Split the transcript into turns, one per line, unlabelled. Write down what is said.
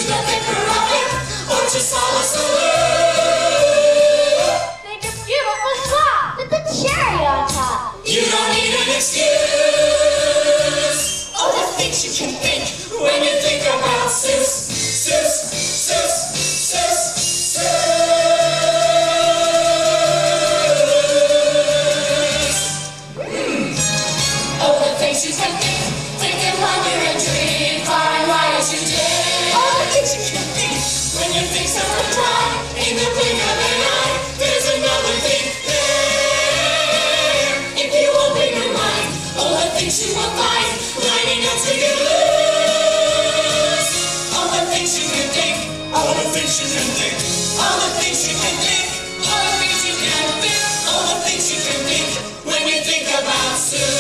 nothing for rocket or to solace the world.
Make a beautiful clock with a cherry on top.
You don't need an excuse. All the things you can think when you think about Seuss, Seuss, Seuss, Seuss, Seuss. All the things you can think and wonder and dream, find why as you did. All the things you can think when you think someone died in the blink of an eye. There's another thing there. If you open your mind, all the things you will find lining up to get loose. All the things you can think, all the things you can think, all the things you can think, all the things you can think, all the things you can think when you think about Seuss.